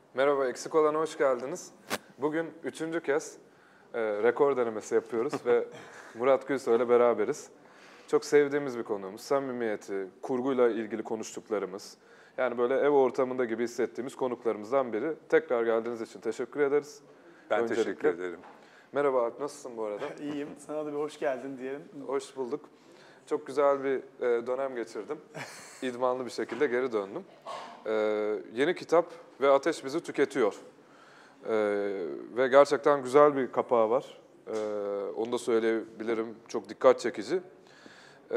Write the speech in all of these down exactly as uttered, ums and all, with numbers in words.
Merhaba, Eksik Olan'a hoş geldiniz. Bugün üçüncü kez e, rekor denemesi yapıyoruz ve Murat Gülsoy ile beraberiz. Çok sevdiğimiz bir konuğumuz, samimiyeti, kurguyla ilgili konuştuklarımız. Yani böyle ev ortamında gibi hissettiğimiz konuklarımızdan biri. Tekrar geldiğiniz için teşekkür ederiz. Ben Öncelikle. teşekkür ederim. Merhaba Alp, nasılsın bu arada? İyiyim, sana da bir hoş geldin diyelim. Hoş bulduk. Çok güzel bir e, dönem geçirdim. İdmanlı bir şekilde geri döndüm. E, yeni kitap ve Ateş Bizi Tüketiyor. E, ve gerçekten güzel bir kapağı var. E, onu da söyleyebilirim. Çok dikkat çekici. E,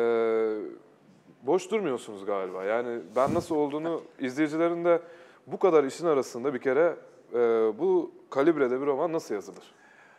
boş durmuyorsunuz galiba. Yani ben nasıl olduğunu izleyicilerin de bu kadar işin arasında bir kere e, bu kalibrede bir roman nasıl yazılır?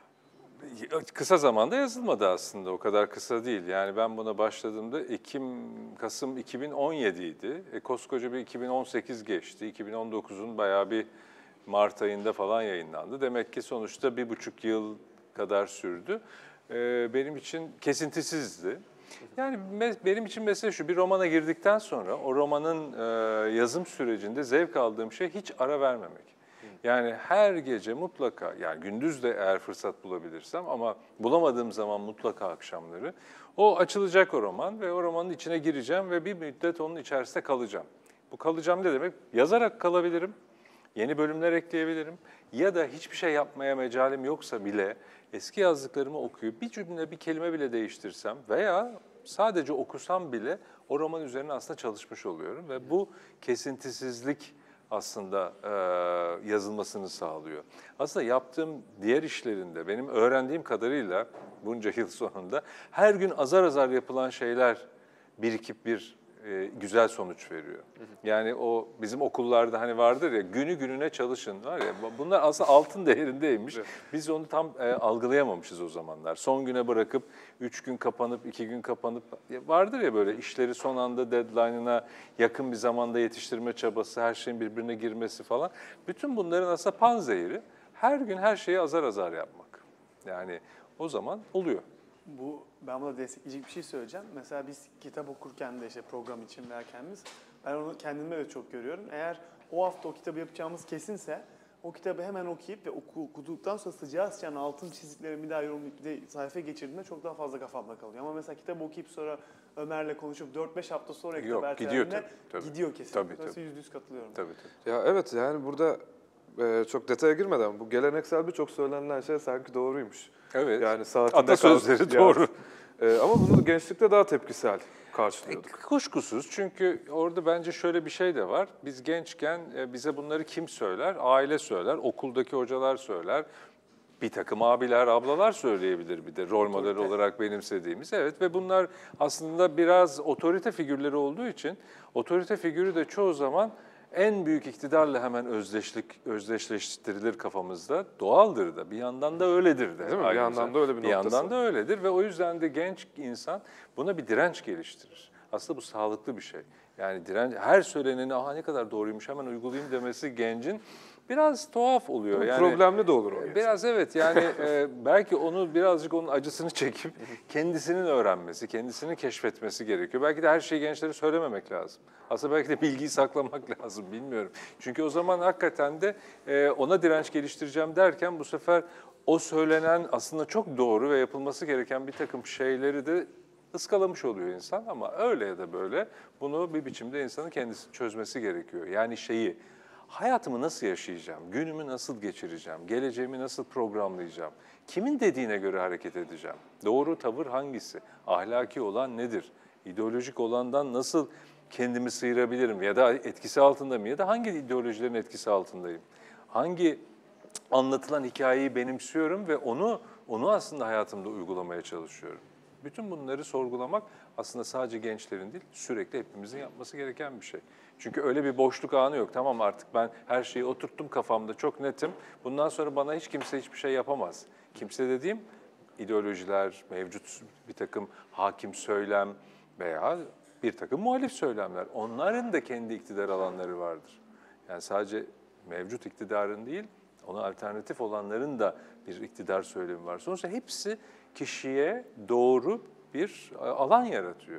Kısa zamanda yazılmadı aslında, o kadar kısa değil. Yani ben buna başladığımda Ekim, Kasım iki bin on yedi idi. E, koskoca bir iki bin on sekiz geçti. iki bin on dokuzun bayağı bir Mart ayında falan yayınlandı. Demek ki sonuçta bir buçuk yıl kadar sürdü. E, benim için kesintisizdi. Yani benim için mesele şu, bir romana girdikten sonra o romanın e, yazım sürecinde zevk aldığım şey hiç ara vermemek. Yani her gece mutlaka, yani gündüz de eğer fırsat bulabilirsem ama bulamadığım zaman mutlaka akşamları o açılacak o roman ve o romanın içine gireceğim ve bir müddet onun içerisinde kalacağım. Bu kalacağım ne demek? Yazarak kalabilirim, yeni bölümler ekleyebilirim ya da hiçbir şey yapmaya mecalim yoksa bile eski yazdıklarımı okuyup bir cümle, bir kelime bile değiştirsem veya sadece okusam bile o roman üzerine aslında çalışmış oluyorum ve bu kesintisizlik aslında e, yazılmasını sağlıyor. Aslında yaptığım diğer işlerinde benim öğrendiğim kadarıyla bunca yıl sonunda her gün azar azar yapılan şeyler birikip bir e, güzel sonuç veriyor. Yani o bizim okullarda hani vardır ya, günü gününe çalışın var ya, bunlar aslında altın değerindeymiş. Biz onu tam e, algılayamamışız o zamanlar. Son güne bırakıp üç gün kapanıp iki gün kapanıp vardır ya böyle işleri son anda deadline'ına yakın bir zamanda yetiştirme çabası, her şeyin birbirine girmesi falan. Bütün bunların aslında panzehiri her gün her şeyi azar azar yapmak. Yani o zaman oluyor. Bu, ben buna destekleyecek bir şey söyleyeceğim. Mesela biz kitap okurken de işte program için veya kendimiz, ben onu kendime de çok görüyorum. Eğer o hafta o kitabı yapacağımız kesinse, o kitabı hemen okuyup ve oku, okuduktan sonra sıcağı sıcağına altın çizikleri bir daha yorumlayıp bir de sayfa geçirdiğimde çok daha fazla kafamda kalıyor. Ama mesela kitabı okuyup sonra Ömer'le konuşup dört beş hafta sonra kitap Yok, gidiyor tabii, tabii. gidiyor kesin. Tabii, Nasıl tabii. yüzde yüz katılıyorum. Tabii, tabii. Ya evet, yani burada e, çok detaya girmeden bu geleneksel birçok söylenilen şey sanki doğruymuş. Evet. Yani saatinde Atasözleri kalk- doğru. E, ama bunu gençlikte daha tepkisel karşılıyorduk. E, Kuşkusuz, çünkü orada bence şöyle bir şey de var. Biz gençken e, bize bunları kim söyler? Aile söyler, okuldaki hocalar söyler. Bir takım abiler, ablalar söyleyebilir bir de rol model olarak benimsediğimiz. Evet, ve bunlar aslında biraz otorite figürleri olduğu için otorite figürü de çoğu zaman en büyük iktidarla hemen özdeşlik özdeşleştirilir kafamızda. Doğaldır da, bir yandan da öyledir de. Değil mi? Bir ayrıca. yandan da öyle bir Bir noktası yandan da öyledir ve o yüzden de genç insan buna bir direnç geliştirir. Aslında bu sağlıklı bir şey. Yani direnç, her söyleneni aha ne kadar doğruymuş hemen uygulayayım demesi gencin biraz tuhaf oluyor. Yani problemli de olur o genç. biraz evet, yani e, belki onu birazcık onun acısını çekip kendisinin öğrenmesi, kendisini keşfetmesi gerekiyor. Belki de her şeyi gençlere söylememek lazım. Aslında belki de bilgiyi saklamak lazım, bilmiyorum. Çünkü o zaman hakikaten de e, ona direnç geliştireceğim derken bu sefer o söylenen aslında çok doğru ve yapılması gereken bir takım şeyleri de ıskalamış oluyor insan, ama öyle ya da böyle bunu bir biçimde insanın kendisi çözmesi gerekiyor. Yani şeyi, hayatımı nasıl yaşayacağım, günümü nasıl geçireceğim, geleceğimi nasıl programlayacağım, kimin dediğine göre hareket edeceğim, doğru tavır hangisi, ahlaki olan nedir, ideolojik olandan nasıl kendimi sıyırabilirim ya da etkisi altında mı ya da hangi ideolojilerin etkisi altındayım, hangi anlatılan hikayeyi benimsiyorum ve onu onu aslında hayatımda uygulamaya çalışıyorum. Bütün bunları sorgulamak aslında sadece gençlerin değil, sürekli hepimizin yapması gereken bir şey. Çünkü öyle bir boşluk anı yok. Tamam, artık ben her şeyi oturttum kafamda, çok netim. Bundan sonra bana hiç kimse hiçbir şey yapamaz. Kimse dediğim ideolojiler, mevcut bir takım hakim söylem veya bir takım muhalif söylemler. Onların da kendi iktidar alanları vardır. Yani sadece mevcut iktidarın değil, ona alternatif olanların da bir iktidar söylemi var. Sonuçta hepsi kişiye doğru bir alan yaratıyor.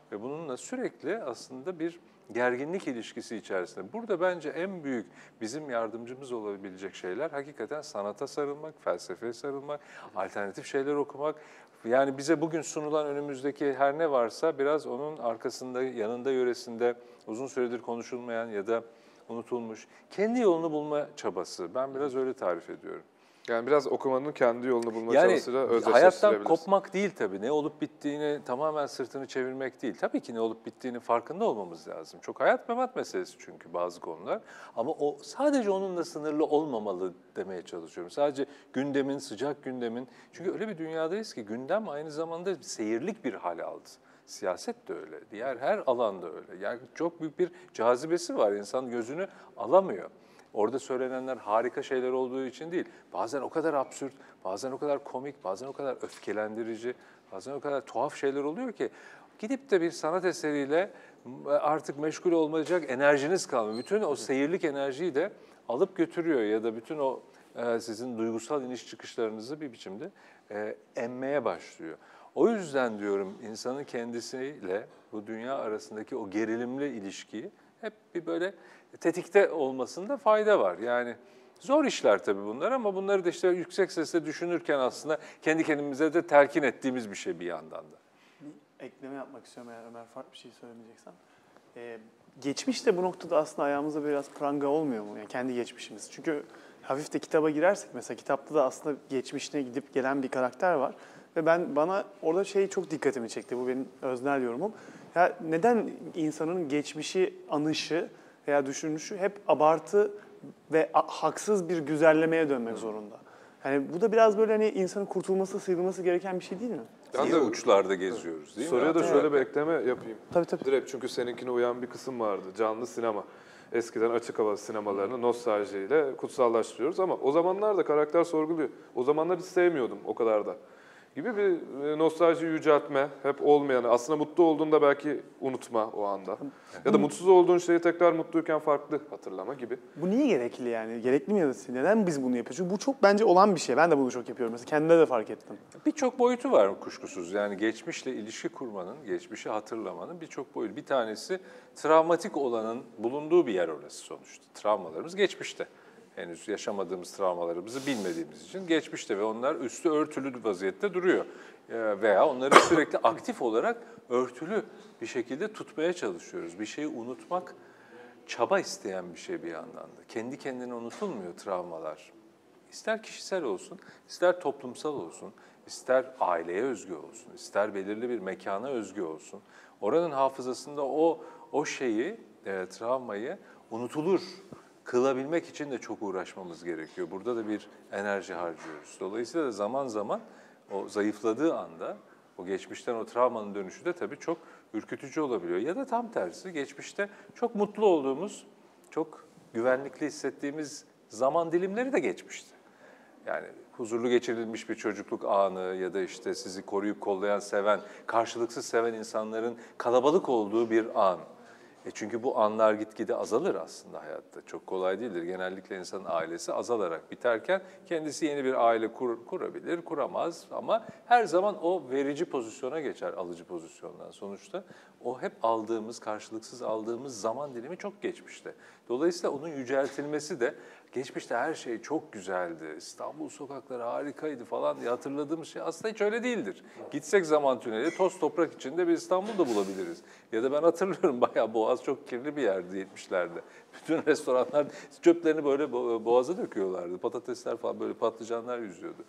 ve bununla sürekli aslında bir gerginlik ilişkisi içerisinde. Burada bence en büyük bizim yardımcımız olabilecek şeyler hakikaten sanata sarılmak, felsefeye sarılmak, alternatif şeyler okumak. Yani bize bugün sunulan önümüzdeki her ne varsa biraz onun arkasında, yanında, yöresinde uzun süredir konuşulmayan ya da unutulmuş kendi yolunu bulma çabası. Ben biraz öyle tarif ediyorum. Yani biraz okumanın kendi yolunu bulma Yani çabasıyla hayattan özdeşleştirebiliriz. kopmak değil tabii. Ne olup bittiğini tamamen sırtını çevirmek değil. Tabii ki ne olup bittiğinin farkında olmamız lazım. Çok hayat memat meselesi çünkü bazı konular. Ama o sadece onunla sınırlı olmamalı demeye çalışıyorum. Sadece gündemin, sıcak gündemin. Çünkü öyle bir dünyadayız ki gündem aynı zamanda seyirlik bir hal aldı. Siyaset de öyle. Diğer her alanda öyle. Yani çok büyük bir cazibesi var. İnsan gözünü alamıyor. Orada söylenenler harika şeyler olduğu için değil. Bazen o kadar absürt, bazen o kadar komik, bazen o kadar öfkelendirici, bazen o kadar tuhaf şeyler oluyor ki gidip de bir sanat eseriyle artık meşgul olmayacak enerjiniz kalmıyor. Bütün o seyirlik enerjiyi de alıp götürüyor ya da bütün o e, sizin duygusal iniş çıkışlarınızı bir biçimde e, emmeye başlıyor. O yüzden diyorum insanın kendisiyle bu dünya arasındaki o gerilimli ilişkiyi hep bir böyle tetikte olmasında fayda var. Yani zor işler tabii bunlar ama bunları da işte yüksek sesle düşünürken aslında kendi kendimize de telkin ettiğimiz bir şey bir yandan da. Bir ekleme yapmak istiyorum eğer Ömer farklı bir şey söylemeyeceksen. Ee, geçmiş de bu noktada aslında ayağımıza biraz pranga olmuyor mu? Yani kendi geçmişimiz. Çünkü hafif de kitaba girersek mesela kitapta da aslında geçmişine gidip gelen bir karakter var. Ve ben bana orada şey çok dikkatimi çekti. Bu benim öznel yorumum. Ya neden insanın geçmişi anışı veya düşünüşü hep abartı ve haksız bir güzellemeye dönmek zorunda? Yani bu da biraz böyle hani insanın kurtulması, sıyrılması gereken bir şey değil mi? Ben İyi de uçlarda geziyoruz değil mi? Soruya da Evet. şöyle bir ekleme yapayım. Tabii tabii. Direkt çünkü seninkine uyan bir kısım vardı. Canlı sinema. Eskiden açık hava sinemalarını nostaljiyle kutsallaştırıyoruz ama o zamanlar da karakter sorguluyor. O zamanlar hiç sevmiyordum o kadar da. Gibi bir nostalji yüceltme, hep olmayanı, aslında mutlu olduğunda belki unutma o anda. Ya da mutsuz olduğun şeyi tekrar mutluyken farklı hatırlama gibi. Bu niye gerekli yani? Gerekli mi ya da neden biz bunu yapıyoruz? Çünkü bu çok bence olan bir şey. Ben de bunu çok yapıyorum mesela. Kendimde de fark ettim. Birçok boyutu var kuşkusuz. Yani geçmişle ilişki kurmanın, geçmişi hatırlamanın birçok boyutu. Bir tanesi travmatik olanın bulunduğu bir yer orası sonuçta. Travmalarımız geçmişte. Henüz yaşamadığımız travmalarımızı bilmediğimiz için geçmişte ve onlar üstü örtülü vaziyette duruyor. Veya onları sürekli aktif olarak örtülü bir şekilde tutmaya çalışıyoruz. Bir şeyi unutmak çaba isteyen bir şey bir yandan da. Kendi kendine unutulmuyor travmalar. İster kişisel olsun, ister toplumsal olsun, ister aileye özgü olsun, ister belirli bir mekana özgü olsun. Oranın hafızasında o o şeyi, e, travmayı unutulur kılabilmek için de çok uğraşmamız gerekiyor. Burada da bir enerji harcıyoruz. Dolayısıyla da zaman zaman o zayıfladığı anda o geçmişten o travmanın dönüşü de tabii çok ürkütücü olabiliyor. Ya da tam tersi geçmişte çok mutlu olduğumuz, çok güvenlikli hissettiğimiz zaman dilimleri de geçmişti. Yani huzurlu geçirilmiş bir çocukluk anı ya da işte sizi koruyup kollayan, seven, karşılıksız seven insanların kalabalık olduğu bir an. E çünkü bu anlar gitgide azalır aslında hayatta. Çok kolay değildir. Genellikle insanın ailesi azalarak biterken kendisi yeni bir aile kur, kurabilir, kuramaz ama her zaman o verici pozisyona geçer, alıcı pozisyondan. Sonuçta o hep aldığımız, karşılıksız aldığımız zaman dilimi çok geçmişte. Dolayısıyla onun yüceltilmesi de geçmişte her şey çok güzeldi, İstanbul sokakları harikaydı falan diye hatırladığımız şey aslında hiç öyle değildir. Gitsek zaman tüneli, toz toprak içinde bir İstanbul da bulabiliriz. Ya da ben hatırlıyorum bayağı Boğaz çok kirli bir yerdi yetmişlerde. Bütün restoranlar çöplerini böyle boğaza döküyorlardı. Patatesler falan böyle patlıcanlar yüzüyordu.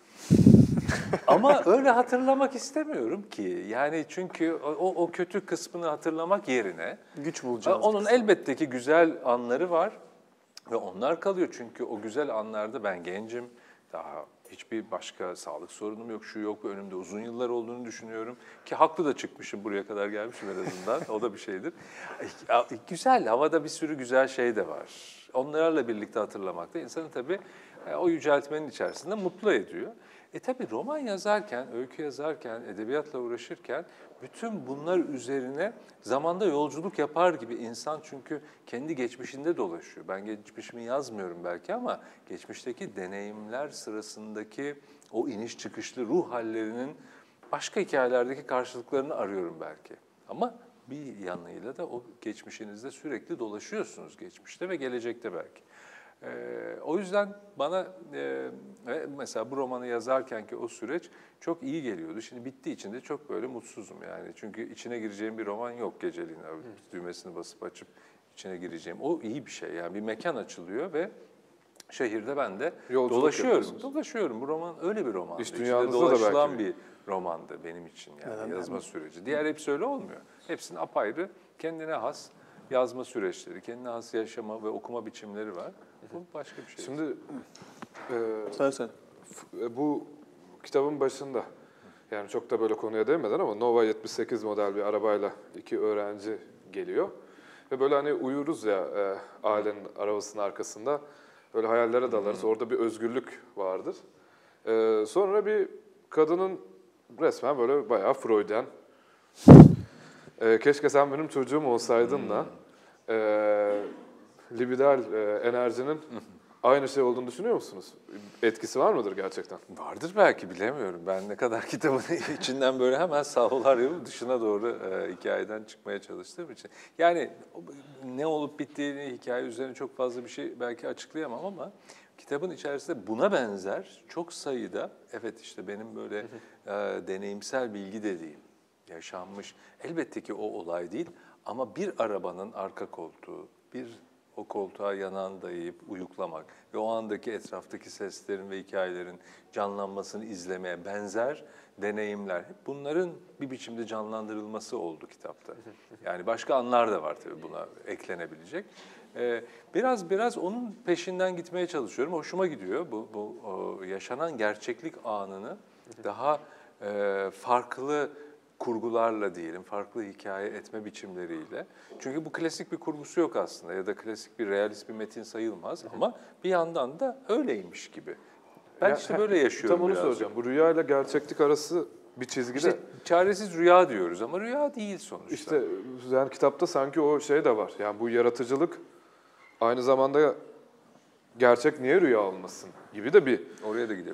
Ama öyle hatırlamak istemiyorum ki. Yani çünkü o, o kötü kısmını hatırlamak yerine Güç bulacağız. onun elbette ki güzel anları var. Ve onlar kalıyor çünkü o güzel anlarda ben gencim, daha hiçbir başka sağlık sorunum yok, şu yok, önümde uzun yıllar olduğunu düşünüyorum. Ki haklı da çıkmışım, buraya kadar gelmişim en azından, o da bir şeydir. Güzel, havada bir sürü güzel şey de var. Onlarla birlikte hatırlamak da insanı tabii o yüceltmenin içerisinde mutlu ediyor. E tabii roman yazarken, öykü yazarken, edebiyatla uğraşırken bütün bunlar üzerine zamanda yolculuk yapar gibi insan çünkü kendi geçmişinde dolaşıyor. Ben geçmişimi yazmıyorum belki ama geçmişteki deneyimler sırasındaki o iniş çıkışlı ruh hallerinin başka hikayelerdeki karşılıklarını arıyorum belki. Ama bir yanıyla da o geçmişinizde sürekli dolaşıyorsunuz geçmişte ve gelecekte belki. Ee, o yüzden bana e, mesela bu romanı yazarken ki o süreç çok iyi geliyordu. Şimdi bittiği için de çok böyle mutsuzum yani. Çünkü içine gireceğim bir roman yok geceliğin. Düğmesini basıp açıp içine gireceğim. O iyi bir şey yani bir mekan açılıyor ve şehirde ben de Yolculuk dolaşıyorum. yapıyorsunuz. Dolaşıyorum. Bu roman öyle bir romandı. İş İçinde dünyanızda da dolaşılan belki bir romandı benim için yani Neden? yazma süreci. Diğer hepsi öyle olmuyor. Hepsinin apayrı, kendine has yazma süreçleri, kendine has yaşama ve okuma biçimleri var. Bu başka bir şey. Şimdi e, Söyle söyle. f- bu kitabın başında, yani çok da böyle konuya değmeden ama Nova yetmiş sekiz model bir arabayla iki öğrenci geliyor. Ve böyle hani uyuruz ya e, ailenin arabasının arkasında, böyle hayallere dalarız. Orada bir özgürlük vardır. E, sonra bir kadının resmen böyle bayağı Freudian, e, keşke sen benim çocuğum olsaydın da e, libidal e, enerjinin aynı şey olduğunu düşünüyor musunuz? Etkisi var mıdır gerçekten? Vardır belki bilemiyorum. Ben ne kadar kitabın içinden böyle hemen salvolar yapıp dışına doğru e, hikayeden çıkmaya çalıştığım için. Yani ne olup bittiğini hikaye üzerine çok fazla bir şey belki açıklayamam ama kitabın içerisinde buna benzer çok sayıda, evet işte benim böyle e, deneyimsel bilgi dediğim, yaşanmış, elbette ki o olay değil ama bir arabanın arka koltuğu, bir o koltuğa yanağını dayayıp uyuklamak ve o andaki etraftaki seslerin ve hikayelerin canlanmasını izlemeye benzer deneyimler. Hep bunların bir biçimde canlandırılması oldu kitapta. Yani başka anlar da var tabii buna eklenebilecek. Ee, biraz biraz onun peşinden gitmeye çalışıyorum. Hoşuma gidiyor bu, bu o yaşanan gerçeklik anını daha e, farklı kurgularla diyelim, farklı hikaye etme biçimleriyle. Çünkü bu klasik bir kurgusu yok aslında ya da klasik bir realist bir metin sayılmaz ama bir yandan da öyleymiş gibi. Ben Ya, işte böyle yaşıyorum Tam onu birazcık. soracağım. Bu rüya ile gerçeklik arası bir çizgide. İşte çaresiz rüya diyoruz ama rüya değil sonuçta. İşte yani kitapta sanki o şey de var. Yani bu yaratıcılık aynı zamanda gerçek niye rüya olmasın gibi de bir Oraya da gidelim.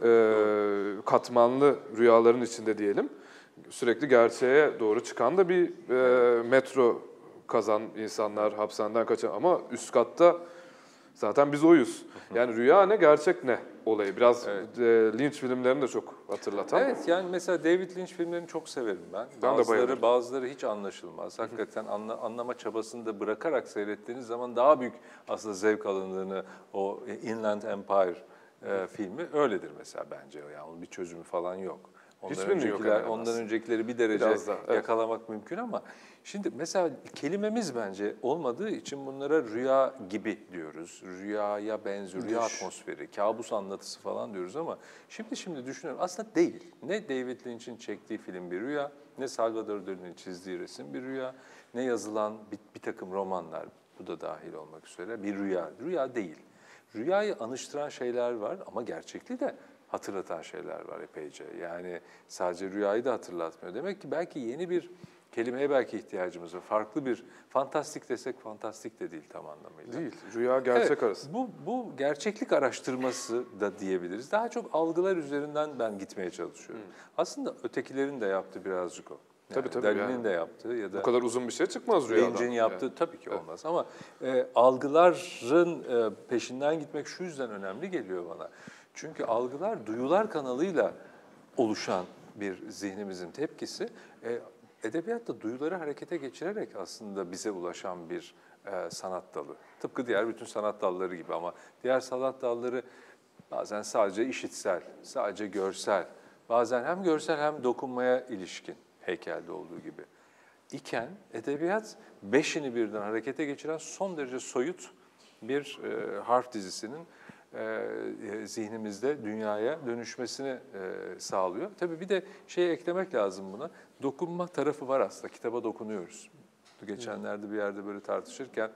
e, katmanlı rüyaların içinde diyelim. Sürekli gerçeğe doğru çıkan da bir e, metro kazan insanlar, hapishaneden kaçan ama üst katta zaten biz oyuz. Yani rüya ne, gerçek ne olayı. Biraz Evet. e, Lynch filmlerini de çok hatırlatan. Evet yani mesela David Lynch filmlerini çok severim ben. Ben de Bazıları, bayılırım. bazıları hiç anlaşılmaz. Hakikaten anla, anlama çabasını da bırakarak seyrettiğiniz zaman daha büyük aslında zevk alındığını o Inland Empire e, filmi öyledir mesela bence. Yani onun bir çözümü falan yok. Ondan Hiçbirinin yok öncekiler, hemen ondan aslında. öncekileri bir derece Biraz daha, evet. yakalamak mümkün ama şimdi mesela kelimemiz bence olmadığı için bunlara rüya gibi diyoruz. Rüyaya benziyor, rüya atmosferi, kabus anlatısı falan diyoruz ama şimdi şimdi düşünüyorum aslında değil. Ne David Lynch'in çektiği film bir rüya, ne Salvador Dali'nin çizdiği resim bir rüya, ne yazılan bir, bir takım romanlar, bu da dahil olmak üzere bir rüya. Rüya değil. Rüyayı anıştıran şeyler var ama gerçekliği de hatırlatan şeyler var epeyce. Yani sadece rüyayı da hatırlatmıyor. Demek ki belki yeni bir kelimeye belki ihtiyacımız var. Farklı bir, fantastik desek fantastik de değil tam anlamıyla. Değil. Rüya gerçek Evet, arası. Bu, bu gerçeklik araştırması da diyebiliriz. Daha çok algılar üzerinden ben gitmeye çalışıyorum. Aslında ötekilerin de yaptığı birazcık o. Yani Tabii, tabii, Dali'nin yani. de yaptığı ya da Bu kadar uzun bir şey çıkmaz rüyadan. Lynch'in yaptığı Yani. tabii ki olmaz ama e, algıların e, peşinden gitmek şu yüzden önemli geliyor bana. Çünkü algılar duyular kanalıyla oluşan bir zihnimizin tepkisi. E, edebiyatta duyuları harekete geçirerek aslında bize ulaşan bir e, sanat dalı. Tıpkı diğer bütün sanat dalları gibi ama diğer sanat dalları bazen sadece işitsel, sadece görsel, bazen hem görsel hem dokunmaya ilişkin heykelde olduğu gibi. İken edebiyat beşini birden harekete geçiren son derece soyut bir e, harf dizisinin e, zihnimizde dünyaya dönüşmesini e, sağlıyor. Tabii bir de şey eklemek lazım buna. Dokunma tarafı var aslında. Kitaba dokunuyoruz. Geçenlerde bir yerde böyle tartışırken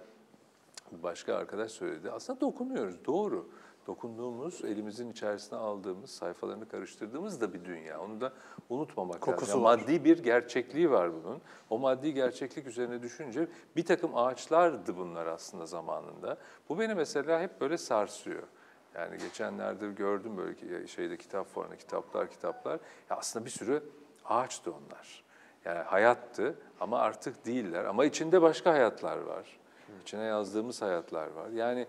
başka arkadaş söyledi. Aslında dokunuyoruz. Doğru. Dokunduğumuz, elimizin içerisine aldığımız, sayfalarını karıştırdığımız da bir dünya. Onu da unutmamak Kokusu lazım. var. Yani maddi bir gerçekliği var bunun. O maddi gerçeklik üzerine düşünce bir takım ağaçlardı bunlar aslında zamanında. Bu beni mesela hep böyle sarsıyor. Yani geçenlerde gördüm böyle şeyde kitap fuarında kitaplar kitaplar. Ya aslında bir sürü ağaçtı onlar. Yani hayattı ama artık değiller. Ama içinde başka hayatlar var. İçine yazdığımız hayatlar var. Yani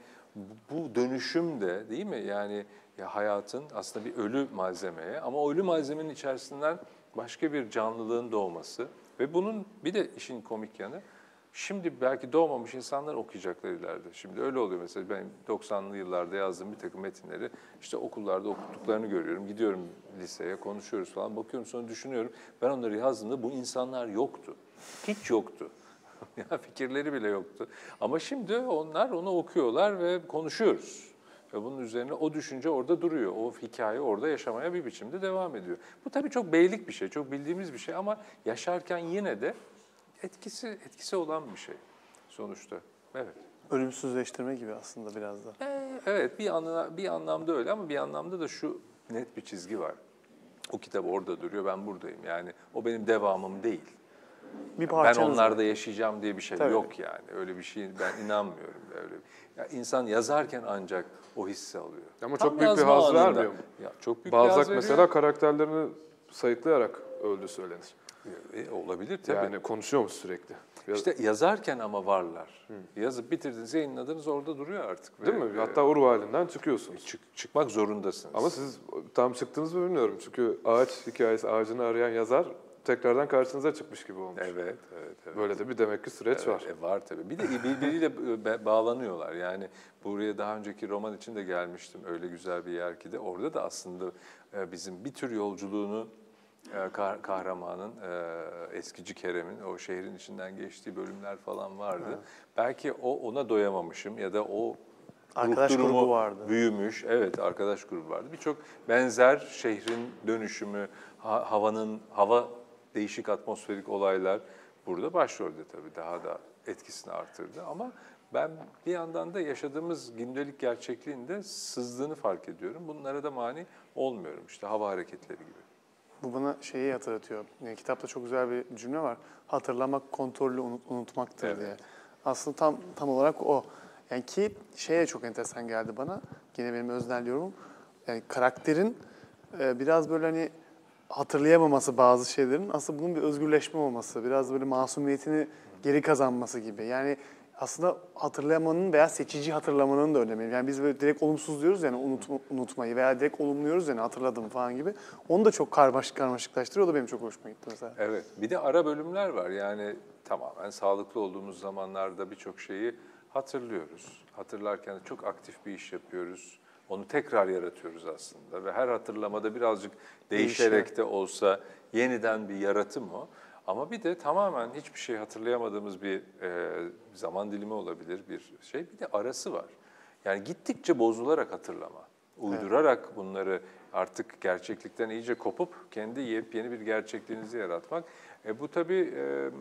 bu dönüşüm de değil mi? Yani ya hayatın aslında bir ölü malzemeye ama o ölü malzemenin içerisinden başka bir canlılığın doğması ve bunun bir de işin komik yanı şimdi belki doğmamış insanlar okuyacaklar ileride. Şimdi öyle oluyor mesela ben doksanlı yıllarda yazdığım bir takım metinleri işte okullarda okuttuklarını görüyorum. Gidiyorum liseye konuşuyoruz falan bakıyorum sonra düşünüyorum. Ben onları yazdığımda bu insanlar yoktu. Hiç yoktu. Ya fikirleri bile yoktu. Ama şimdi onlar onu okuyorlar ve konuşuyoruz. Ve bunun üzerine o düşünce orada duruyor. O hikaye orada yaşamaya bir biçimde devam ediyor. Bu tabii çok beylik bir şey, çok bildiğimiz bir şey ama yaşarken yine de etkisi etkisi olan bir şey sonuçta. Evet. Ölümsüzleştirme gibi aslında biraz da. Ee, evet bir anla, bir anlamda öyle ama bir anlamda da şu net bir çizgi var. O kitap orada duruyor, ben buradayım. Yani o benim devamım değil. Bir Ben parçanız onlarda var. yaşayacağım diye bir şey Tabii. yok yani. Öyle bir şey ben inanmıyorum. Öyle. Ya insan yazarken ancak o hissi alıyor. Ama Tam çok büyük bir yazma haz anında. vermiyor mu? Ya çok büyük bir Balzac haz veriyor. mesela karakterlerini sayıklayarak öldü söylenir. E, olabilir tabii. Yani konuşuyormuş sürekli. Biraz- İşte yazarken ama varlar. Yazıp bitirdiniz, yayınladınız orada duruyor artık. Değil Ve, mi? e, Hatta o ruh halinden çıkıyorsunuz. çık- çıkmak zorundasınız. Ama siz tam çıktınız mı bilmiyorum. Çünkü ağaç hikayesi, ağacını arayan yazar tekrardan karşınıza çıkmış gibi olmuş. Evet, evet, evet. Böyle de bir demek ki süreç var. E, var tabii. Bir de birbiriyle ba- bağlanıyorlar. Yani buraya daha önceki roman için de gelmiştim. Öyle güzel bir yer ki de. Orada da aslında e, bizim bir tür yolculuğunu e, kah- kahramanın, e, eskici Kerem'in o şehrin içinden geçtiği bölümler falan vardı. Evet. Belki o ona doyamamışım ya da o Arkadaş ruh durumu grubu vardı. büyümüş. Evet, arkadaş grubu vardı. Birçok benzer şehrin dönüşümü, ha- havanın, hava değişik atmosferik olaylar burada başrolde tabii daha da etkisini artırdı. Ama ben bir yandan da yaşadığımız gündelik gerçekliğinde sızdığını fark ediyorum. Bunlara da mani olmuyorum işte hava hareketleri gibi. Bu bana şeyi hatırlatıyor. Yani kitapta çok güzel bir cümle var. Hatırlamak kontrollü unut- unutmaktır Evet. diye. Aslında tam tam olarak o. Yani ki şeye çok enteresan geldi bana. Yine benim öznel yorumum. Yani karakterin e, biraz böyle hani hatırlayamaması bazı şeylerin aslında bunun bir özgürleşme olması, biraz böyle masumiyetini geri kazanması gibi. Yani aslında hatırlamanın veya seçici hatırlamanın da önemi. Yani biz böyle direkt olumsuz diyoruz yani unut, unutmayı veya direkt olumluyoruz yani hatırladım falan gibi. Onu da çok karmaşık karmaşıklaştırıyor. O da benim çok hoşuma gitti mesela. Evet, bir de ara bölümler var. Yani tamamen sağlıklı olduğumuz zamanlarda birçok şeyi hatırlıyoruz. Hatırlarken de çok aktif bir iş yapıyoruz. Onu tekrar yaratıyoruz aslında ve her hatırlamada birazcık değişerek de olsa yeniden bir yaratım o. Ama bir de tamamen hiçbir şey hatırlayamadığımız bir e, zaman dilimi olabilir bir şey. Bir de arası var. Yani gittikçe bozularak hatırlama. Uydurarak bunları artık gerçeklikten iyice kopup kendi yepyeni bir gerçekliğinizi yaratmak. E, bu tabii e,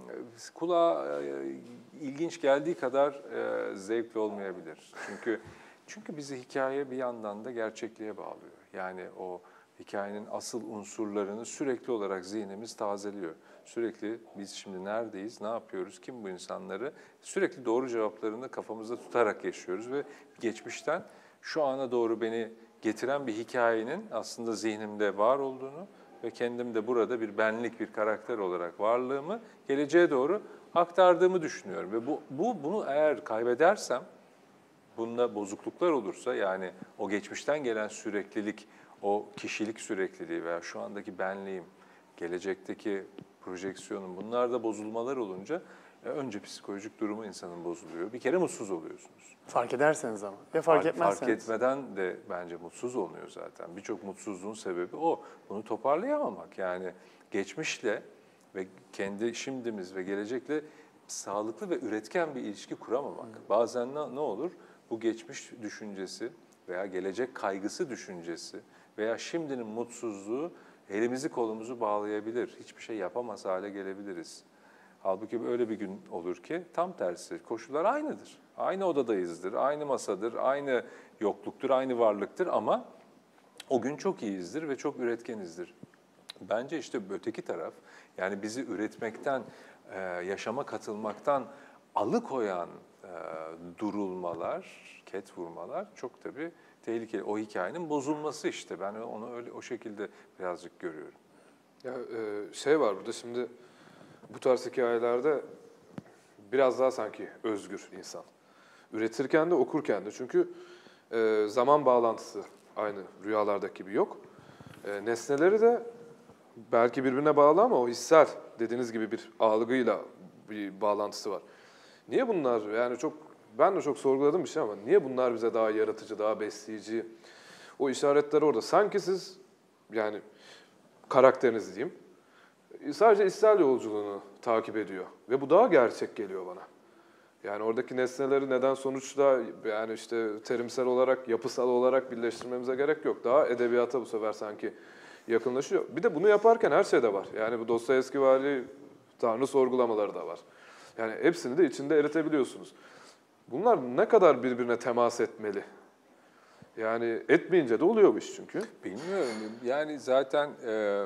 kulağa e, ilginç geldiği kadar e, zevkli olmayabilir. Çünkü çünkü bizi hikaye bir yandan da gerçekliğe bağlıyor. Yani o hikayenin asıl unsurlarını sürekli olarak zihnimiz tazeliyor. Sürekli biz şimdi neredeyiz, ne yapıyoruz, kim bu insanları sürekli doğru cevaplarını kafamızda tutarak yaşıyoruz ve geçmişten şu ana doğru beni getiren bir hikayenin aslında zihnimde var olduğunu ve kendimde burada bir benlik, bir karakter olarak varlığımı geleceğe doğru aktardığımı düşünüyorum. Ve bu, bu bunu eğer kaybedersem, bunda bozukluklar olursa yani o geçmişten gelen süreklilik, o kişilik sürekliliği veya şu andaki benliğim, gelecekteki projeksiyonum bunlarda bozulmalar olunca e, önce psikolojik durumu insanın bozuluyor. Bir kere mutsuz oluyorsunuz. Fark ederseniz ama. Ya fark, Fark, etmezseniz. fark etmeden de bence mutsuz oluyor zaten. Birçok mutsuzluğun sebebi o. Bunu toparlayamamak yani geçmişle ve kendi şimdimiz ve gelecekle sağlıklı ve üretken bir ilişki kuramamak. Bazen ne, ne olur? Bu geçmiş düşüncesi veya gelecek kaygısı düşüncesi veya şimdinin mutsuzluğu elimizi kolumuzu bağlayabilir. Hiçbir şey yapamaz hale gelebiliriz. Halbuki öyle bir gün olur ki tam tersi. Koşullar aynıdır. Aynı odadayızdır, aynı masadır, aynı yokluktur, aynı varlıktır ama o gün çok iyiyizdir ve çok üretkenizdir. Bence işte öteki taraf yani bizi üretmekten, e, yaşama katılmaktan alıkoyan e, durulmalar, ket vurmalar çok tabii tehlikeli. O hikayenin bozulması işte. Ben onu öyle o şekilde birazcık görüyorum. Ya e, şey var burada şimdi bu tarz hikayelerde biraz daha sanki özgür insan. Üretirken de okurken de. Çünkü e, zaman bağlantısı aynı rüyalardaki gibi yok. E, nesneleri de belki birbirine bağlı ama o hissel dediğiniz gibi bir algıyla bir bağlantısı var. Niye bunlar yani çok ben de çok sorguladım bir şey ama niye bunlar bize daha yaratıcı, daha besleyici? O işaretler orada. Sanki siz yani karakteriniz diyeyim sadece içsel yolculuğunu takip ediyor ve bu daha gerçek geliyor bana. Yani oradaki nesneleri neden sonuçta yani işte terimsel olarak, yapısal olarak birleştirmemize gerek yok. Daha edebiyata bu sefer sanki yakınlaşıyor. Bir de bunu yaparken her şey de var. Yani bu Dostoyevski vari Tanrı sorgulamaları da var. Yani hepsini de içinde eritebiliyorsunuz. Bunlar ne kadar birbirine temas etmeli? Yani etmeyince de oluyor bu iş çünkü. Bilmiyorum. Yani zaten e,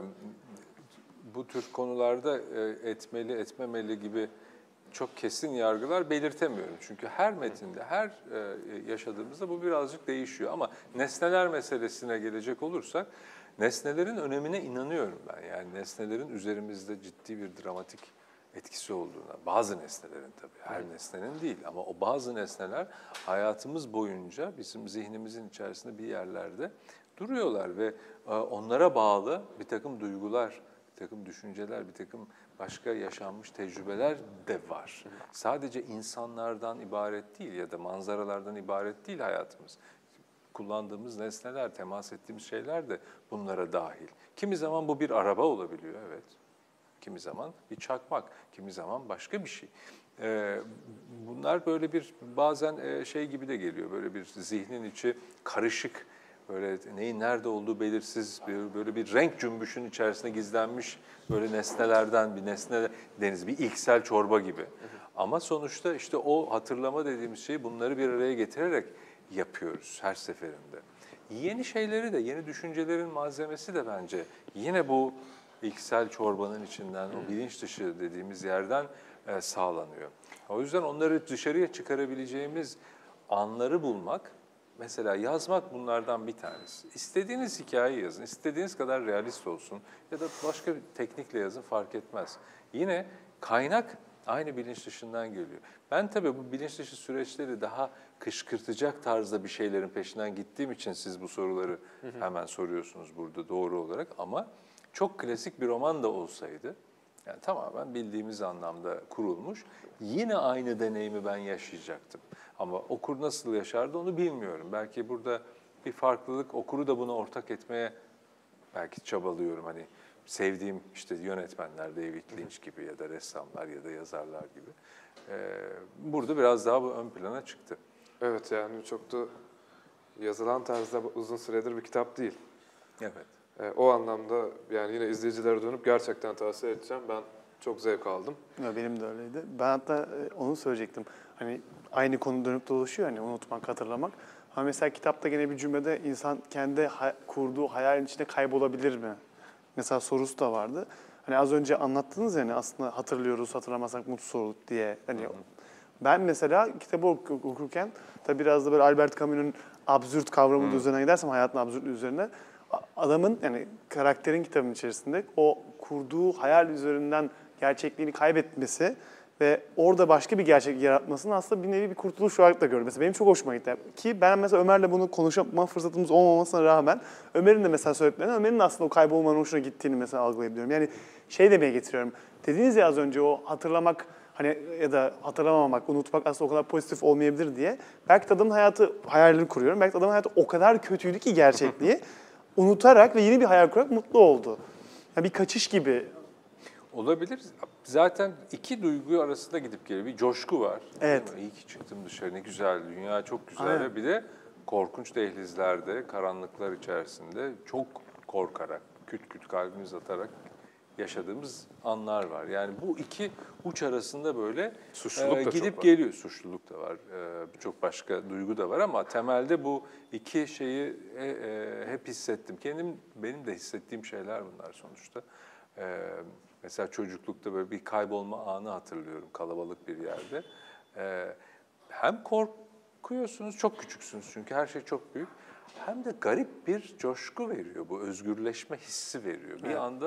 bu tür konularda e, etmeli, etmemeli gibi çok kesin yargılar belirtemiyorum. Çünkü her metinde, her e, yaşadığımızda bu birazcık değişiyor. Ama nesneler meselesine gelecek olursak, nesnelerin önemine inanıyorum ben. Yani nesnelerin üzerimizde ciddi bir dramatik etkisi olduğuna, bazı nesnelerin tabii, her nesnenin değil ama o bazı nesneler hayatımız boyunca bizim zihnimizin içerisinde bir yerlerde duruyorlar ve onlara bağlı bir takım duygular, bir takım düşünceler, bir takım başka yaşanmış tecrübeler de var. Sadece insanlardan ibaret değil ya da manzaralardan ibaret değil hayatımız. Kullandığımız nesneler, temas ettiğimiz şeyler de bunlara dahil. Kimi zaman bu bir araba olabiliyor, evet. Kimi zaman bir çakmak, kimi zaman başka bir şey. Ee, bunlar böyle bir bazen e, şey gibi de geliyor, böyle bir zihnin içi karışık, böyle neyin nerede olduğu belirsiz, bir, böyle bir renk cümbüşün içerisinde gizlenmiş böyle nesnelerden bir nesne deniz, bir ilksel çorba gibi. Ama sonuçta işte o hatırlama dediğimiz şeyi bunları bir araya getirerek yapıyoruz her seferinde. Yeni şeyleri de, yeni düşüncelerin malzemesi de bence yine bu ilksel çorbanın içinden, o bilinç dışı dediğimiz yerden e, sağlanıyor. O yüzden onları dışarıya çıkarabileceğimiz anları bulmak, mesela yazmak bunlardan bir tanesi. İstediğiniz hikayeyi yazın, istediğiniz kadar realist olsun ya da başka bir teknikle yazın fark etmez. Yine kaynak aynı bilinç dışından geliyor. Ben tabii bu bilinç dışı süreçleri daha kışkırtacak tarzda bir şeylerin peşinden gittiğim için siz bu soruları hemen soruyorsunuz burada doğru olarak ama çok klasik bir roman da olsaydı, yani tamamen bildiğimiz anlamda kurulmuş, yine aynı deneyimi ben yaşayacaktım. Ama okur nasıl yaşardı onu bilmiyorum. Belki burada bir farklılık, okuru da buna ortak etmeye belki çabalıyorum. Hani sevdiğim işte yönetmenler, David Lynch gibi ya da ressamlar ya da yazarlar gibi. Ee, burada biraz daha bu ön plana çıktı. Evet yani çok da yazılan tarzda uzun süredir bir kitap değil. Evet. E, o anlamda yani yine izleyicilere dönüp gerçekten tavsiye edeceğim. Ben çok zevk aldım. Ya benim de öyleydi. Ben hatta e, onu söyleyecektim. Hani aynı konu dönüp dolaşıyor hani unutmak, hatırlamak. Ama mesela kitapta gene bir cümlede insan kendi ha- kurduğu hayalin içinde kaybolabilir mi? Mesela sorusu da vardı. Hani az önce anlattınız yani aslında hatırlıyoruz, hatırlamazsak mutsuz olduk diye. Hani ben mesela kitabı oku- okurken tabii biraz da böyle Albert Camus'un absürt kavramı üzerine gidersem hayatın absürtlüğü üzerine adamın yani karakterin kitabın içerisinde o kurduğu hayal üzerinden gerçekliğini kaybetmesi ve orada başka bir gerçek yaratmasını aslında bir nevi bir kurtuluş olarak da görüyorum. Mesela benim çok hoşuma gitti. Ki ben mesela Ömer'le bunu konuşma fırsatımız olmamasına rağmen Ömer'in de mesela söylediklerini, Ömer'in aslında o kaybolmanın hoşuna gittiğini mesela algılayabiliyorum. Yani şey demeye getiriyorum. Dediniz ya az önce o hatırlamak hani ya da hatırlamamak, unutmak aslında o kadar pozitif olmayabilir diye. Belki de adamın hayatı, hayalini kuruyorum. Belki de adamın hayatı o kadar kötüydü ki gerçekliği unutarak ve yeni bir hayal kurarak mutlu oldu. Yani bir kaçış gibi. Olabilir. Zaten iki duygu arasında gidip geliyor. Bir coşku var. Evet. İyi ki çıktım dışarı, ne güzel, dünya çok güzel. Aynen. Ve bir de korkunç dehlizlerde, karanlıklar içerisinde çok korkarak, küt küt kalbimiz atarak yaşadığımız anlar var. Yani bu iki uç arasında böyle Suçluluk da çok gidip var. geliyor. Suçluluk da var, e, birçok başka duygu da var ama temelde bu iki şeyi e, e, hep hissettim. Kendim, benim de hissettiğim şeyler bunlar sonuçta. E, mesela çocuklukta böyle bir kaybolma anı hatırlıyorum kalabalık bir yerde. E, hem korkuyorsunuz, çok küçüksünüz çünkü her şey çok büyük. Hem de garip bir coşku veriyor bu, özgürleşme hissi veriyor. Bir Evet. anda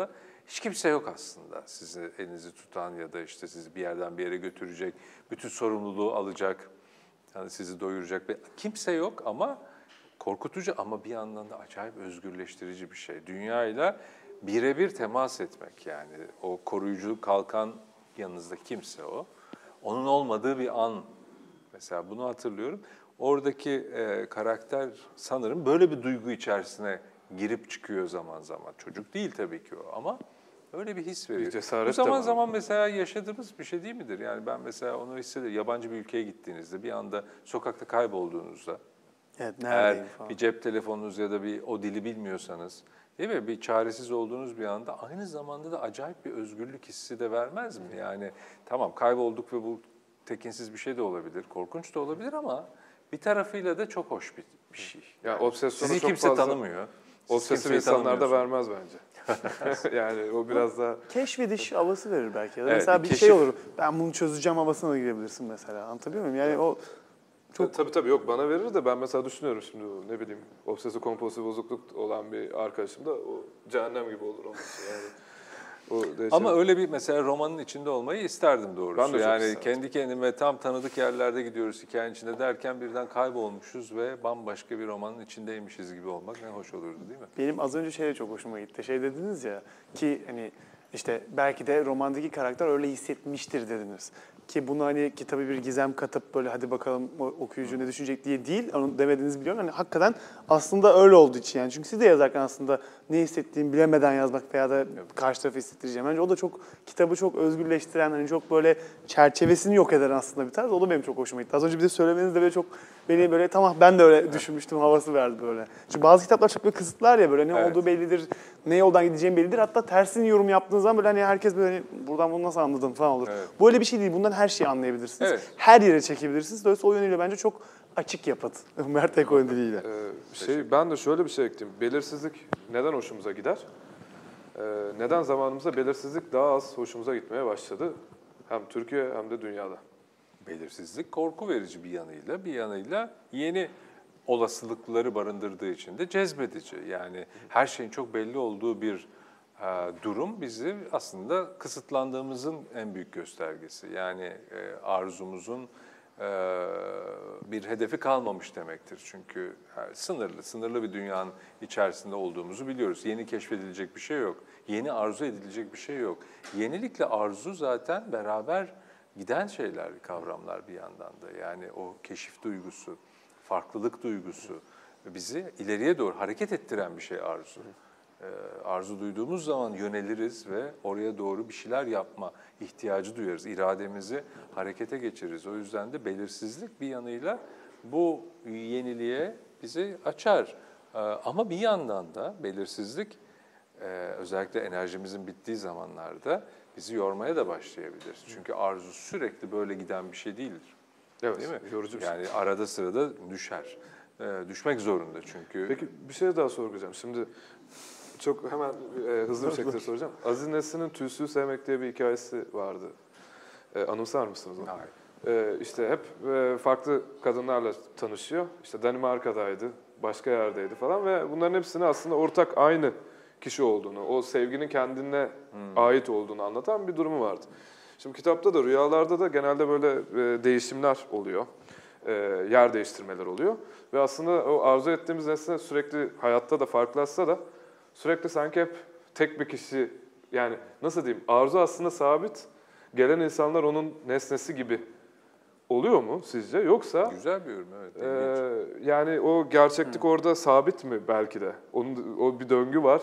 Hiç kimse yok aslında sizi elinizi tutan ya da işte sizi bir yerden bir yere götürecek, bütün sorumluluğu alacak, yani sizi doyuracak. Bir, kimse yok ama korkutucu ama bir yandan da acayip özgürleştirici bir şey. Dünyayla birebir temas etmek yani o koruyucu kalkan yanınızda kimse o. Onun olmadığı bir an mesela bunu hatırlıyorum. Oradaki e, karakter sanırım böyle bir duygu içerisine girip çıkıyor zaman zaman. Çocuk değil tabii ki o ama öyle bir his veriyor. Bir cesaret Bu de zaman var. zaman mesela yaşadığımız bir şey değil midir? Yani ben mesela onu hissediyorum. Yabancı bir ülkeye gittiğinizde bir anda sokakta kaybolduğunuzda Evet, eğer neredeyim falan. bir cep telefonunuz ya da bir o dili bilmiyorsanız değil mi? Bir çaresiz olduğunuz bir anda aynı zamanda da acayip bir özgürlük hissi de vermez mi? Yani tamam kaybolduk ve bu tekinsiz bir şey de olabilir, korkunç da olabilir ama bir tarafıyla da çok hoş bir, bir şey. Yani obsesyonu sizi çok kimse fazla- tanımıyor. Siz Obsesif kimseyi insanlar da tanımıyorsunuz. vermez bence. Yani o biraz daha... Keşfediş havası verir belki. Ya da Evet, mesela bir bir şey keşif- olur. Ben bunu çözeceğim havasına da girebilirsin mesela. Anlatabiliyor muyum? Yani o Çok... Tabii tabii yok bana verir de ben mesela düşünüyorum şimdi o, ne bileyim obsesif kompulsif bozukluk olan bir arkadaşım da o cehennem gibi olur onun için yani. O değişir. Ama öyle bir mesela romanın içinde olmayı isterdim doğrusu. Ben de çok yani isterdim. kendi kendime tam tanıdık yerlerde gidiyoruz hikayenin içinde derken birden kaybolmuşuz ve bambaşka bir romanın içindeymişiz gibi olmak ne hoş olurdu değil mi? benim az önce şey de çok hoşuma gitti. Şey dediniz ya ki hani işte belki de romandaki karakter öyle hissetmiştir dediniz. Ki bunu hani kitabı bir gizem katıp böyle hadi bakalım o okuyucu ne düşünecek diye değil. Onu demediğinizi biliyorum. Hani hakikaten aslında öyle olduğu için yani. Çünkü siz de yazarken aslında ne hissettiğimi bilemeden yazmak veya da karşı tarafı hissettireceğim. Bence o da çok kitabı çok özgürleştiren, hani çok böyle çerçevesini yok eden aslında bir tarz. O da benim çok hoşuma gitti. Az önce bir de söylemeniz de böyle çok beni böyle tamam ben de öyle düşünmüştüm havası verdi böyle. Çünkü bazı kitaplar çok böyle kısıtlar ya böyle ne Evet. olduğu bellidir, ne yoldan gideceğim bellidir. Hatta tersini yorum yaptığınız zaman böyle hani herkes böyle hani buradan bunu nasıl anladın falan olur. Evet. Bu öyle bir şey değil. Bundan her şeyi anlayabilirsiniz. Evet. Her yere çekebilirsiniz. Dolayısıyla o yönüyle bence çok açık yapıt. Mert Eko'nun diliyle. Ee, şey, ben de şöyle bir şey ekleyeyim. Belirsizlik neden hoşumuza gider? Ee, neden zamanımızda belirsizlik daha az hoşumuza gitmeye başladı? Hem Türkiye hem de dünyada. Belirsizlik korku verici bir yanıyla, bir yanıyla yeni olasılıkları barındırdığı için de cezbedici. Yani her şeyin çok belli olduğu bir e, durum bizi aslında kısıtlandığımızın en büyük göstergesi. Yani e, arzumuzun e, bir hedefi kalmamış demektir. Çünkü e, sınırlı, sınırlı bir dünyanın içerisinde olduğumuzu biliyoruz. Yeni keşfedilecek bir şey yok. Yeni arzu edilecek bir şey yok. Yenilikle arzu zaten beraber giden şeyler, kavramlar bir yandan da. Yani o keşif duygusu, farklılık duygusu bizi ileriye doğru hareket ettiren bir şey arzu. Ee, arzu duyduğumuz zaman yöneliriz ve oraya doğru bir şeyler yapma ihtiyacı duyarız. İrademizi harekete geçiririz. O yüzden de belirsizlik bir yanıyla bu yeniliğe bizi açar. Ee, ama bir yandan da belirsizlik Ee, özellikle enerjimizin bittiği zamanlarda bizi yormaya da başlayabilir. Çünkü arzu sürekli böyle giden bir şey değildir. Evet, Değil mi? yorucu bir şey. Yani arada sırada düşer. Ee, düşmek zorunda çünkü. Peki bir şey daha soracağım. Şimdi çok hemen e, hızlı bir şekilde soracağım. Aziz Nesin'in Tülsü'yü Sevmek diye bir hikayesi vardı. E, anımsar mısınız onu? Hayır. E, işte hep e, farklı kadınlarla tanışıyor. İşte Danimarka'daydı, başka yerdeydi falan ve bunların hepsini aslında ortak aynı kişi olduğunu, o sevginin kendine Hmm. ait olduğunu anlatan bir durumu vardı. Şimdi kitapta da rüyalarda da genelde böyle e, değişimler oluyor. E, yer değiştirmeler oluyor. Ve aslında o arzu ettiğimiz nesne sürekli hayatta da farklılaşsa da sürekli sanki hep tek bir kişi, yani nasıl diyeyim, arzu aslında sabit, gelen insanlar onun nesnesi gibi oluyor mu sizce? Yoksa Güzel bir yorum, evet. e, ilginç. yani o gerçeklik orada sabit mi belki de? Onun, o bir döngü var.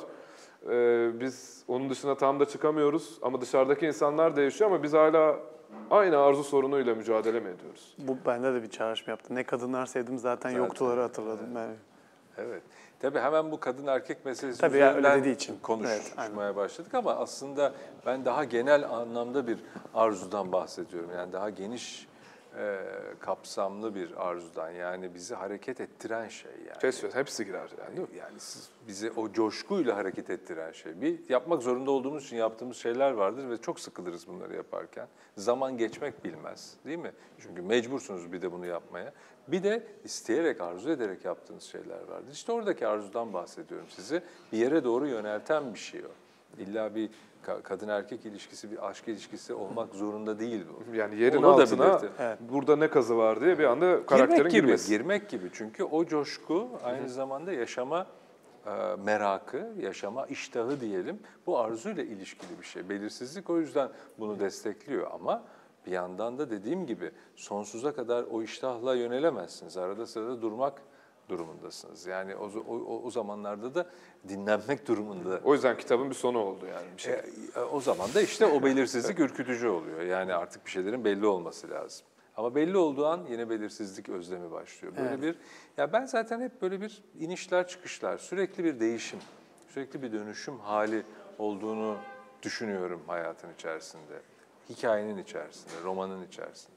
E, biz onun dışına tam da çıkamıyoruz ama dışarıdaki insanlar değişiyor ama biz hala aynı arzu sorunuyla mücadele mi ediyoruz? Bu bende de bir çağrışım yaptı. Ne kadınlar sevdim zaten, Zaten, yoktuları hatırladım. Ben. Evet. Tabii hemen bu kadın erkek meselesi Tabii ya, öyle üzerinden dediği için. konuşmaya Evet, aynen. başladık ama aslında ben daha genel anlamda bir arzudan bahsediyorum. Yani daha geniş e, kapsamlı bir arzudan. Yani bizi hareket ettiren şey yani. Keşfet, hepsi girer yani değil mi? Yani siz, bizi o coşkuyla hareket ettiren şey. Bir yapmak zorunda olduğumuz için yaptığımız şeyler vardır ve çok sıkılırız bunları yaparken. Zaman geçmek bilmez, değil mi? Çünkü mecbursunuz bir de bunu yapmaya. Bir de isteyerek, arzu ederek yaptığınız şeyler vardır. İşte oradaki arzudan bahsediyorum sizi. Bir yere doğru yönelten bir şey o. İlla bir ka- kadın erkek ilişkisi, bir aşk ilişkisi olmak zorunda değil bu. Yani yerin Onu da altına belirtti. Evet. burada ne kazı var diye bir anda karakterin Girmek gibi, girmesi. girmek gibi. Çünkü o coşku aynı zamanda yaşama e, merakı, yaşama iştahı diyelim. Bu arzuyla ilişkili bir şey. Belirsizlik o yüzden bunu destekliyor ama bir yandan da dediğim gibi sonsuza kadar o iştahla yönelemezsiniz. Arada sırada durmak durumundasınız. Yani o, o, o zamanlarda da dinlenmek durumunda. O yüzden kitabın bir sonu oldu yani bir şey. E, o zaman da işte o belirsizlik ürkütücü oluyor. Yani artık bir şeylerin belli olması lazım. Ama belli olduğu an yine belirsizlik özlemi başlıyor. Böyle Evet. bir, ya ben zaten hep böyle bir inişler çıkışlar, sürekli bir değişim, sürekli bir dönüşüm hali olduğunu düşünüyorum hayatın içerisinde. Hikayenin içerisinde, romanın içerisinde.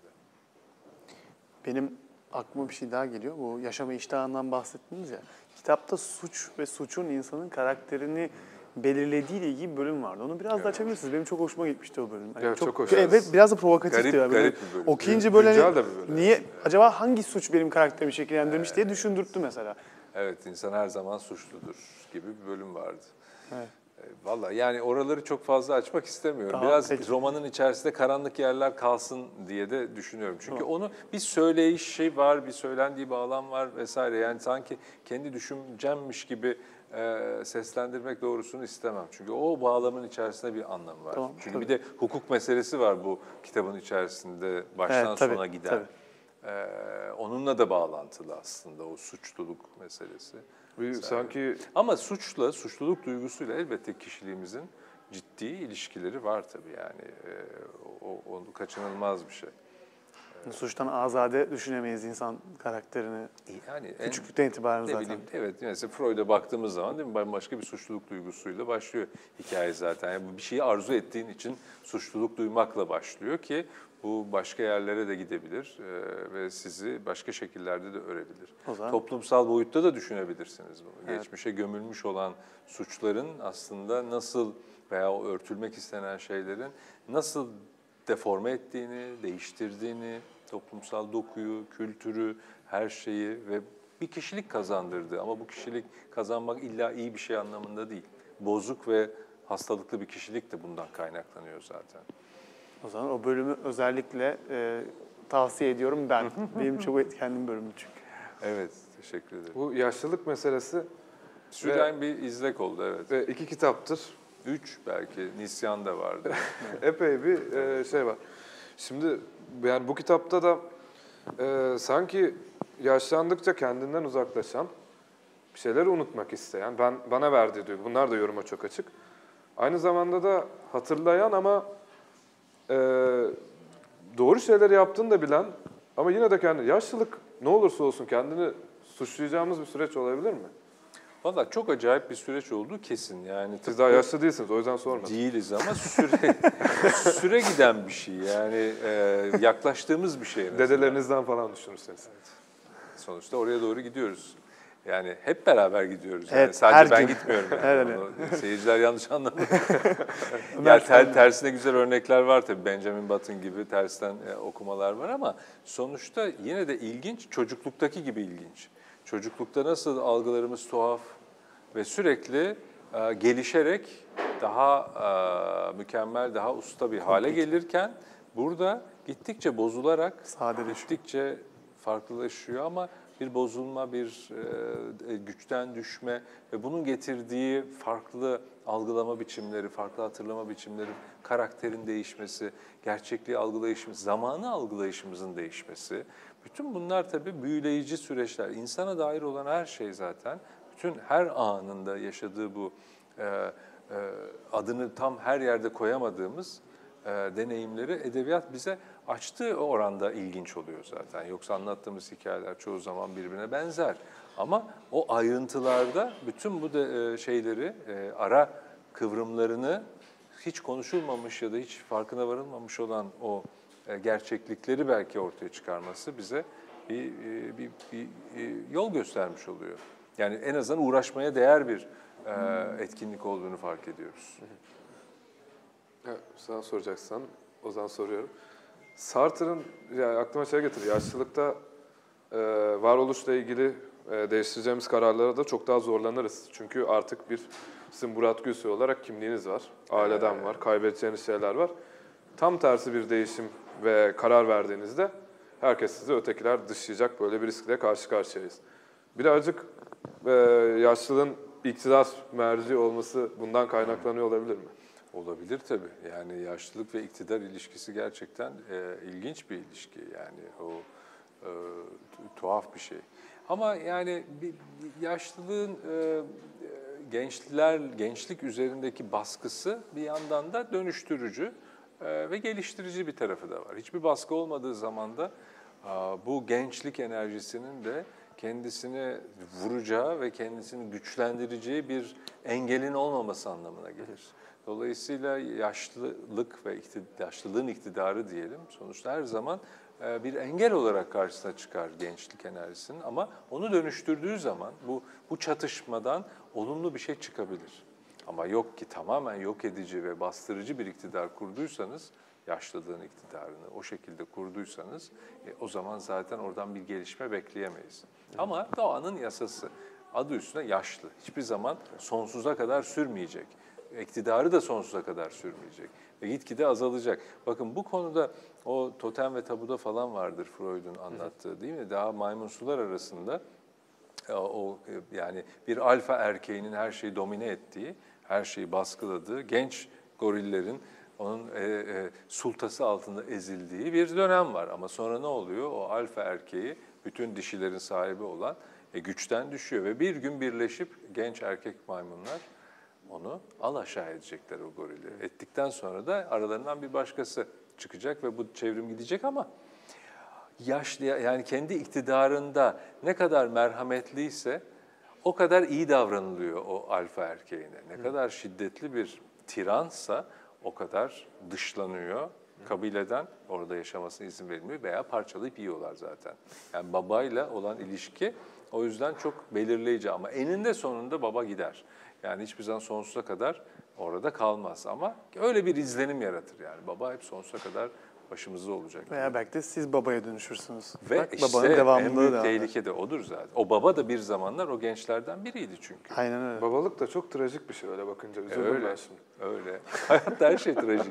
Benim aklıma bir şey daha geliyor. Bu yaşama iştahından bahsettiniz ya. Kitapta suç ve suçun insanın karakterini belirlediği ile ilgili bir bölüm vardı. Onu biraz da açabilirsiniz. Benim çok hoşuma gitmişti o bölüm. Hani Evet, çok hoş. Evet, biraz da provokatifti. Garip- ya. Böyle garip bir bölüm. Okuyunca böyle Güncel hani de bir bölüm. niye acaba hangi suç benim karakterimi şekillendirmiş diye düşündürttü mesela. Evet, insan her zaman suçludur gibi bir bölüm vardı. Evet. E, Vallahi yani oraları çok fazla açmak istemiyorum. Tamam, Biraz peki. romanın içerisinde karanlık yerler kalsın diye de düşünüyorum. Çünkü onu bir söyleyişi var, bir söylendiği bağlam var vesaire. Yani sanki kendi düşüncemmiş gibi e, seslendirmek doğrusunu istemem. Çünkü o bağlamın içerisinde bir anlam var. Tamam, Çünkü tabii. bir de hukuk meselesi var bu kitabın içerisinde baştan Evet, tabii, sona giden. tabii. E, onunla da bağlantılı aslında o suçluluk meselesi. Bir, sanki Ama suçla, suçluluk duygusuyla elbette kişiliğimizin ciddi ilişkileri var tabii yani. Ee, o, o kaçınılmaz bir şey. Suçtan azade düşünemeyiz insan karakterini. Yani en, Küçüklükten itibaren ne zaten. bileyim, evet mesela Freud'a baktığımız zaman değil mi bambaşka bir suçluluk duygusuyla başlıyor hikaye zaten. Yani bu bir şeyi arzu ettiğin için suçluluk duymakla başlıyor ki bu başka yerlere de gidebilir e, ve sizi başka şekillerde de örebilir. O zaman- Toplumsal boyutta da düşünebilirsiniz bunu. Evet. Geçmişe gömülmüş olan suçların aslında nasıl veya o örtülmek istenen şeylerin nasıl deforme ettiğini, değiştirdiğini, toplumsal dokuyu, kültürü, her şeyi ve bir kişilik kazandırdı. Ama bu kişilik kazanmak illa iyi bir şey anlamında değil. Bozuk ve hastalıklı bir kişilik de bundan kaynaklanıyor zaten. O zaman o bölümü özellikle e, tavsiye ediyorum ben. Benim çok etkilendiğim bölümü çünkü. Evet, teşekkür ederim. bu yaşlılık meselesi Süren bir izlek oldu, evet. ve iki kitaptır. Üç belki, Nisyan da vardı. Epey bir e, şey var. Şimdi yani bu kitapta da e, sanki yaşlandıkça kendinden uzaklaşan, bir şeyleri unutmak isteyen, ben bana verdiği duygu, bunlar da yoruma çok açık. Aynı zamanda da hatırlayan ama e, doğru şeyleri yaptığını da bilen ama yine de kendi, yaşlılık ne olursa olsun kendini suçlayacağımız bir süreç olabilir mi? Valla çok acayip bir süreç olduğu kesin. Yani Siz daha yaşlı değilsiniz, o yüzden sormadım. değiliz ama süre süre giden bir şey. Yani e, yaklaştığımız bir şey. en azından. Dedelerinizden falan düşünürseniz. Sonuçta oraya doğru gidiyoruz. Yani hep beraber gidiyoruz. Yani Evet, sadece her ben gün. gitmiyorum. Yani. Her gün. Onu seyirciler yanlış anlamasın. Ömer yani ter, sen- tersine güzel örnekler var tabii. Benjamin Button gibi tersten e, okumalar var ama sonuçta yine de ilginç, çocukluktaki gibi ilginç. Çocuklukta nasıl algılarımız tuhaf ve sürekli e, gelişerek daha e, mükemmel, daha usta bir hale gelirken burada gittikçe bozularak, Sadeleşiyor. gittikçe farklılaşıyor ama bir bozulma, bir e, güçten düşme ve bunun getirdiği farklı algılama biçimleri, farklı hatırlama biçimleri, karakterin değişmesi, gerçekliği algılayışımız, zamanı algılayışımızın değişmesi. Bütün bunlar tabii büyüleyici süreçler. İnsana dair olan her şey zaten, bütün her anında yaşadığı bu e, e, adını tam her yerde koyamadığımız e, deneyimleri edebiyat bize açtığı oranda ilginç oluyor zaten. Yoksa anlattığımız hikayeler çoğu zaman birbirine benzer. Ama o ayrıntılarda bütün bu de, e, şeyleri, e, ara kıvrımlarını hiç konuşulmamış ya da hiç farkına varılmamış olan o e, gerçeklikleri belki ortaya çıkarması bize bir, e, bir, bir e, yol göstermiş oluyor. Yani en azından uğraşmaya değer bir e, etkinlik olduğunu fark ediyoruz. Evet, sen soracaksan o zaman soruyorum. Sartre'ın, yani aklıma şey getiriyor, yaşlılıkta e, varoluşla ilgili e, değiştireceğimiz kararlara da çok daha zorlanırız. Çünkü artık bir Sizin Murat Gülsoy olarak kimliğiniz var, aileden var, kaybedeceğiniz şeyler var. Tam tersi bir değişim ve karar verdiğinizde herkes sizi ötekiler dışlayacak, böyle bir riskle karşı karşıyayız. Birazcık e, yaşlılığın iktidar merci olması bundan kaynaklanıyor olabilir mi? Olabilir tabii. Yani yaşlılık ve iktidar ilişkisi gerçekten e, ilginç bir ilişki. Yani o e, tuhaf bir şey. Ama yani bir, bir yaşlılığın e, gençler gençlik üzerindeki baskısı bir yandan da dönüştürücü e, ve geliştirici bir tarafı da var. Hiçbir baskı olmadığı zaman da a, bu gençlik enerjisinin de kendisini vuracağı ve kendisini güçlendireceği bir engelin olmaması anlamına gelir. Dolayısıyla yaşlılık ve iktidar, yaşlılığın iktidarı diyelim sonuçta her zaman bir engel olarak karşısına çıkar gençlik enerjisinin, ama onu dönüştürdüğü zaman bu bu çatışmadan olumlu bir şey çıkabilir. Ama yok ki tamamen yok edici ve bastırıcı bir iktidar kurduysanız, yaşlılığın iktidarını o şekilde kurduysanız e, o zaman zaten oradan bir gelişme bekleyemeyiz. Evet. Ama doğanın yasası adı üstünde yaşlı. Hiçbir zaman sonsuza kadar sürmeyecek. İktidarı da sonsuza kadar sürmeyecek ve gitgide azalacak. Bakın bu konuda o totem ve tabuda falan vardır Freud'un anlattığı, değil mi? Daha maymunsular arasında o yani bir alfa erkeğinin her şeyi domine ettiği, her şeyi baskıladığı, genç gorillerin onun e, e, sultası altında ezildiği bir dönem var. Ama sonra ne oluyor? O alfa erkeği, bütün dişilerin sahibi olan e, güçten düşüyor ve bir gün birleşip genç erkek maymunlar onu al aşağı edecekler o gorili. Ettikten sonra da aralarından bir başkası çıkacak ve bu çevrim gidecek, ama yaşlı, yani kendi iktidarında ne kadar merhametliyse o kadar iyi davranılıyor o alfa erkeğine. Ne kadar şiddetli bir tiransa o kadar dışlanıyor kabileden, orada yaşamasına izin verilmiyor veya parçalayıp yiyorlar zaten. Yani babayla olan ilişki o yüzden çok belirleyici, ama eninde sonunda baba gider. Yani hiçbir zaman sonsuza kadar orada kalmaz, ama öyle bir izlenim yaratır yani. Baba hep sonsuza kadar başımızda olacak. Veya belki de siz babaya dönüşürsünüz. Ve Bak, işte babanın devamlılığı en büyük da tehlike de odur zaten. O baba da bir zamanlar o gençlerden biriydi çünkü. Aynen öyle. Babalık da çok trajik bir şey öyle bakınca. E, Üzüldüm öyle, ben şimdi. öyle. Hayatta her şey trajik.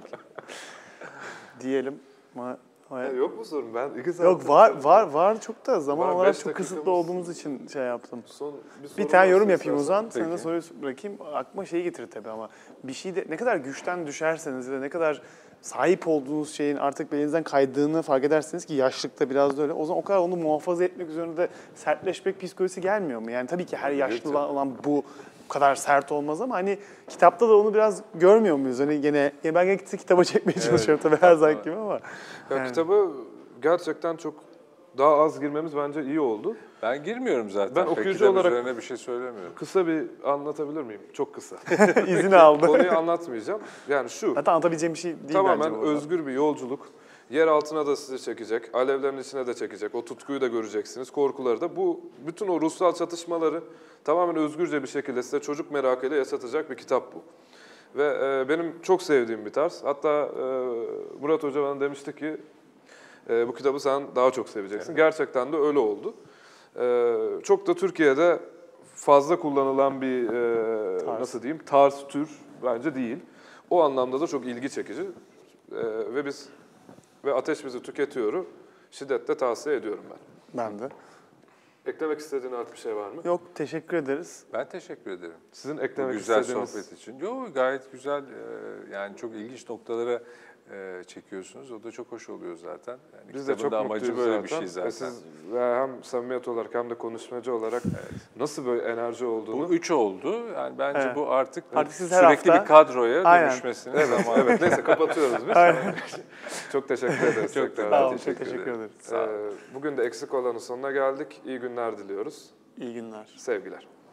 Diyelim ama Ya yok mu sorun? Ben iki saat... yok var var var çok da zaman Var, olarak beş çok kısıtlı dakikamız- olduğumuz için şey yaptım. Son, Bir soru tane yorum varsa yapayım o istersen. zaman. Sana da Peki. soruyu bırakayım. Aklıma şeyi getirir tabii, ama bir şeyde ne kadar güçten düşerseniz ve ne kadar sahip olduğunuz şeyin artık belinizden kaydığını fark edersiniz ki yaşlılıkta biraz da öyle. O zaman o kadar onu muhafaza etmek üzerine sertleşmek psikolojisi gelmiyor mu? Yani tabii ki her Evet, yaşlı tabii. olan bu kadar sert olmaz, ama hani kitapta da onu biraz görmüyor muyuz? Hani gene ya ben gene kitaba çekmeye çalışıyorum tabii her zaman gibi, ama. Ya Yani. kitaba gerçekten çok daha az girmemiz bence iyi oldu. Ben girmiyorum zaten. Ben Pek okuyucu kitap olarak- üzerine bir şey söylemiyorum. Kısa bir anlatabilir miyim? Çok kısa. İzin aldı. Konuyu anlatmayacağım. Yani şu, Zaten anlatabileceğim bir şey değil tamamen bence bu. özgür bir yolculuk. Yer altına da sizi çekecek, alevlerin içine de çekecek. O tutkuyu da göreceksiniz, korkuları da. Bu bütün o ruhsal çatışmaları tamamen özgürce bir şekilde size çocuk merakıyla yaşatacak bir kitap bu. Ve e, benim çok sevdiğim bir tarz. Hatta e, Murat Hoca bana demişti ki e, bu kitabı sen daha çok seveceksin. Evet. Gerçekten de öyle oldu. E, çok da Türkiye'de fazla kullanılan bir e, Tarz. nasıl diyeyim tarz tür bence değil. O anlamda da çok ilgi çekici e, ve biz ve Ateş Bizi Tüketiyor'u şiddetle tavsiye ediyorum ben. Ben de. Eklemek istediğin artık bir şey var mı? Yok, teşekkür ederiz. Ben teşekkür ederim. Sizin Bu eklemek güzel istediğiniz... sohbet için. Yo, gayet güzel, e, yani çok ilginç noktalara e, çekiyorsunuz. O da çok hoş oluyor zaten. Yani Biz de kitabın çok da amacı mutluyuz böyle zaten. bir şey Ve zaten. siz ve hem samimiyet olarak hem de konuşmacı olarak nasıl böyle enerji olduğunu... Bu üç oldu. Yani bence Evet. bu artık, Artık siz her sürekli hafta- bir kadroya Aynen. dönüşmesinin Evet, zamanı. evet. Neyse kapatıyoruz biz. çok teşekkür ederiz. Çok tekrar. Sağ olun, teşekkür çok teşekkür ederim. ederiz. Sağ olun. Ee, bugün de eksik olanın sonuna geldik. İyi günler diliyoruz. İyi günler. Sevgiler.